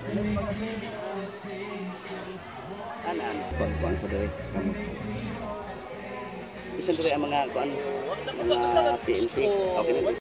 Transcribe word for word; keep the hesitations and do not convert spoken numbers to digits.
Anan, kuan sa diri. Isa diri ang mga kuan mga P N P. Okay na.